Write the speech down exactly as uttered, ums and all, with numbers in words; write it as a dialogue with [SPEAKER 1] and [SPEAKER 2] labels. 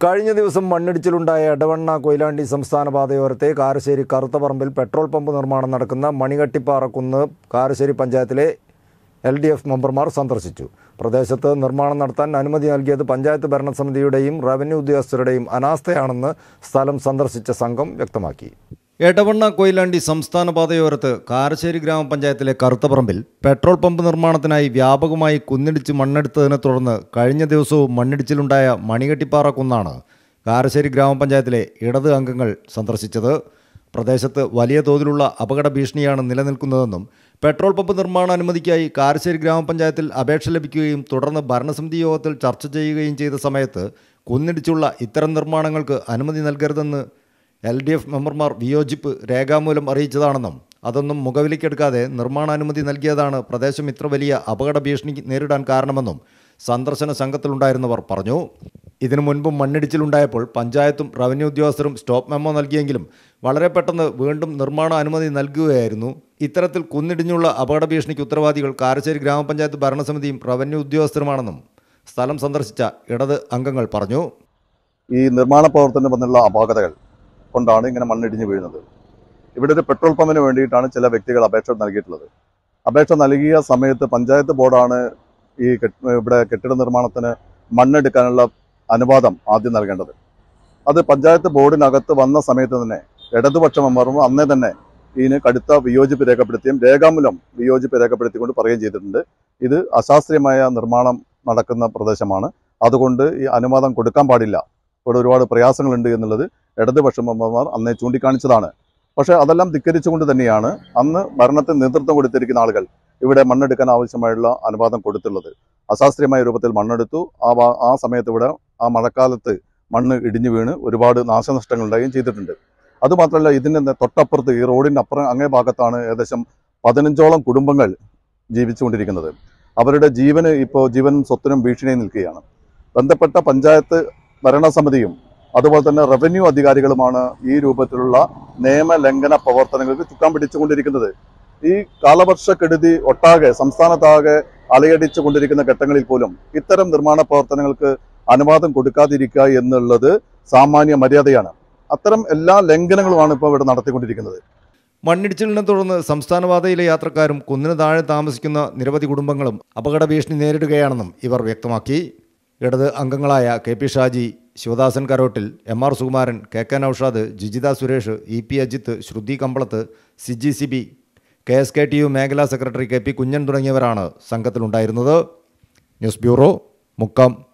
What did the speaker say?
[SPEAKER 1] കഴിഞ്ഞ ദിവസം മണ്ണിടിച്ചിലുണ്ടായ എടവണ്ണ കൊയിലാണ്ടി സംസ്ഥാന പാതയോരത്തെ കാരശ്ശേരി കറുത്തപറമ്പിൽ പെട്രോൾ പമ്പ് നിർമ്മാണം നടക്കുന്ന മണികട്ടിപ്പാറക്കുന്ന് കാരശ്ശേരി പഞ്ചായത്തിലെ എൽ ഡി എഫ് മെമ്പർമാർ സന്ദർശിച്ചു. പ്രദേശത്ത് നിർമ്മാണം നടത്താൻ അനുമതി നൽകിയത് പഞ്ചായത്ത് ഭരണസമിതിയുടെയും റവന്യൂ ഉദ്യോഗസ്ഥരുടെയും അനാസ്ഥയാണെന്ന് സ്ഥലം സന്ദർശിച്ച സംഘം വ്യക്തമാക്കി. എടവണ്ണ കൊയിലാണ്ടി സംസ്ഥാന പാതയോരത്ത് കാരശ്ശേരി ഗ്രാമപഞ്ചായത്തിലെ കറുത്തപറമ്പിൽ പെട്രോൾ പമ്പ് നിർമ്മാണത്തിനായി വ്യാപകമായി കുന്നിടിച്ച് മണ്ണെടുത്തതിനെ തുടർന്ന് കഴിഞ്ഞ ദിവസവും മണ്ണിടിച്ചിലുണ്ടായ മണികട്ടിപ്പാറ കുന്നാണ് കാരശ്ശേരി ഗ്രാമപഞ്ചായത്തിലെ ഇടത് അംഗങ്ങൾ സന്ദർശിച്ചത്. പ്രദേശത്ത് വലിയ തോതിലുള്ള അപകട ഭീഷണിയാണ് നിലനിൽക്കുന്നതെന്നും പെട്രോൾ പമ്പ് നിർമ്മാണ അനുമതിക്കായി കാരശ്ശേരി ഗ്രാമപഞ്ചായത്തിൽ അപേക്ഷ ലഭിക്കുകയും തുടർന്ന് ഭരണസമിതി യോഗത്തിൽ ചർച്ച ചെയ്യുകയും ചെയ്ത സമയത്ത് കുന്നിടിച്ചുള്ള ഇത്തരം നിർമ്മാണങ്ങൾക്ക് അനുമതി നൽകരുതെന്ന് എൽ ഡി എഫ് മെമ്പർമാർ വിയോജിപ്പ് രേഖാമൂലം അറിയിച്ചതാണെന്നും അതൊന്നും മുഖവിലേക്കെടുക്കാതെ നിർമ്മാണാനുമതി നൽകിയതാണ് പ്രദേശം ഇത്ര വലിയ അപകട ഭീഷണി നേരിടാൻ കാരണമെന്നും സന്ദർശന സംഘത്തിലുണ്ടായിരുന്നവർ പറഞ്ഞു. ഇതിനു മുൻപും മണ്ണിടിച്ചിലുണ്ടായപ്പോൾ പഞ്ചായത്തും റവന്യൂ ഉദ്യോഗസ്ഥരും സ്റ്റോപ്പ് മെമ്മോ നൽകിയെങ്കിലും വളരെ പെട്ടെന്ന് വീണ്ടും നിർമ്മാണ അനുമതി നൽകുകയായിരുന്നു. ഇത്തരത്തിൽ കുന്നിടിഞ്ഞുള്ള അപകട ഭീഷണിക്ക് ഉത്തരവാദികൾ കാരശ്ശേരി ഗ്രാമപഞ്ചായത്ത് ഭരണസമിതിയും റവന്യൂ ഉദ്യോഗസ്ഥരുമാണെന്നും സ്ഥലം സന്ദർശിച്ച ഇടത് അംഗങ്ങൾ പറഞ്ഞു.
[SPEAKER 2] ഈ നിർമ്മാണ പ്രവർത്തനം വന്നുള്ള അപാകതകൾ കൊണ്ടാണ് ഇങ്ങനെ മണ്ണിടിഞ്ഞ് വീഴുന്നത്. ഇവിടെ ഒരു പെട്രോൾ പമ്പിന് വേണ്ടിയിട്ടാണ് ചില വ്യക്തികൾ അപേക്ഷ നൽകിയിട്ടുള്ളത്. അപേക്ഷ നൽകിയ സമയത്ത് പഞ്ചായത്ത് ബോർഡാണ് ഈ ഇവിടെ കെട്ടിട നിർമ്മാണത്തിന് മണ്ണെടുക്കാനുള്ള അനുവാദം ആദ്യം നൽകേണ്ടത്. അത് പഞ്ചായത്ത് ബോർഡിനകത്ത് വന്ന സമയത്ത് തന്നെ ഇടതുപക്ഷ മെമ്പറും അന്നേ തന്നെ ഇതിന് കടുത്ത വിയോജിപ്പ് രേഖപ്പെടുത്തിയും രേഖാമൂലം വിയോജിപ്പ് രേഖപ്പെടുത്തിക്കൊണ്ട് പറയുകയും ചെയ്തിട്ടുണ്ട്. ഇത് അശാസ്ത്രീയമായ നിർമ്മാണം നടക്കുന്ന പ്രദേശമാണ്, അതുകൊണ്ട് ഈ അനുവാദം കൊടുക്കാൻ പാടില്ല, ഇവിടെ ഒരുപാട് പ്രയാസങ്ങളുണ്ട് എന്നുള്ളത് ഇടതുപക്ഷ മെമ്പർമാർ അന്നേ ചൂണ്ടിക്കാണിച്ചതാണ്. പക്ഷേ അതെല്ലാം ധിക്കരിച്ചുകൊണ്ട് തന്നെയാണ് അന്ന് ഭരണത്തിന് നേതൃത്വം കൊടുത്തിരിക്കുന്ന ആളുകൾ ഇവിടെ മണ്ണെടുക്കാൻ ആവശ്യമായുള്ള അനുവാദം കൊടുത്തുള്ളത്. അശാസ്ത്രീയമായ രൂപത്തിൽ മണ്ണെടുത്തു. ആ ആ സമയത്ത് ഇവിടെ ആ മഴക്കാലത്ത് മണ്ണ് ഇടിഞ്ഞു വീണ് ഒരുപാട് നാശനഷ്ടങ്ങൾ ഉണ്ടാവുകയും ചെയ്തിട്ടുണ്ട്. അതുമാത്രമല്ല, ഇതിൻ്റെ തൊട്ടപ്പുറത്ത് ഈ റോഡിൻ്റെ അപ്പുറം അങ്ങേ ഭാഗത്താണ് ഏകദേശം പതിനഞ്ചോളം കുടുംബങ്ങൾ ജീവിച്ചുകൊണ്ടിരിക്കുന്നത്. അവരുടെ ജീവന് ഇപ്പോൾ ജീവനും സ്വത്തിനും ഭീഷണിയായി നിൽക്കുകയാണ്. ബന്ധപ്പെട്ട പഞ്ചായത്ത് ഭരണസമിതിയും അതുപോലെ തന്നെ റവന്യൂ അധികാരികളുമാണ് ഈ രൂപത്തിലുള്ള നിയമലംഘന പ്രവർത്തനങ്ങൾക്ക് ചുക്കാൻ പിടിച്ചുകൊണ്ടിരിക്കുന്നത്. ഈ കാലവർഷക്കെടുതി ഒട്ടാകെ സംസ്ഥാനത്താകെ അലയടിച്ചു കൊണ്ടിരിക്കുന്ന ഘട്ടങ്ങളിൽ പോലും ഇത്തരം നിർമ്മാണ പ്രവർത്തനങ്ങൾക്ക് അനുവാദം കൊടുക്കാതിരിക്കുക എന്നുള്ളത് സാമാന്യ മര്യാദയാണ്. അത്തരം എല്ലാ ലംഘനങ്ങളുമാണ് ഇപ്പോൾ ഇവിടെ നടത്തിക്കൊണ്ടിരിക്കുന്നത്.
[SPEAKER 1] മണ്ണിടിച്ചിലിനെ തുടർന്ന് സംസ്ഥാനപാതയിലെ യാത്രക്കാരും കുന്നിന് താഴെ താമസിക്കുന്ന നിരവധി കുടുംബങ്ങളും അപകട ഭീഷണി നേരിടുകയാണെന്നും ഇവർ വ്യക്തമാക്കി. ഇടത് അംഗങ്ങളായ K P Shaji, Sivadasan Karottil, M R Sukumaran, K K Noushad, Jijitha Suresh, E P Ajith, Sruthi Kambalath, Siji Sibi, K S K T U മേഖലാ സെക്രട്ടറി കെ പി കുഞ്ഞൻ തുടങ്ങിയവരാണ് സംഘത്തിലുണ്ടായിരുന്നത്. News bureau, Mukkam.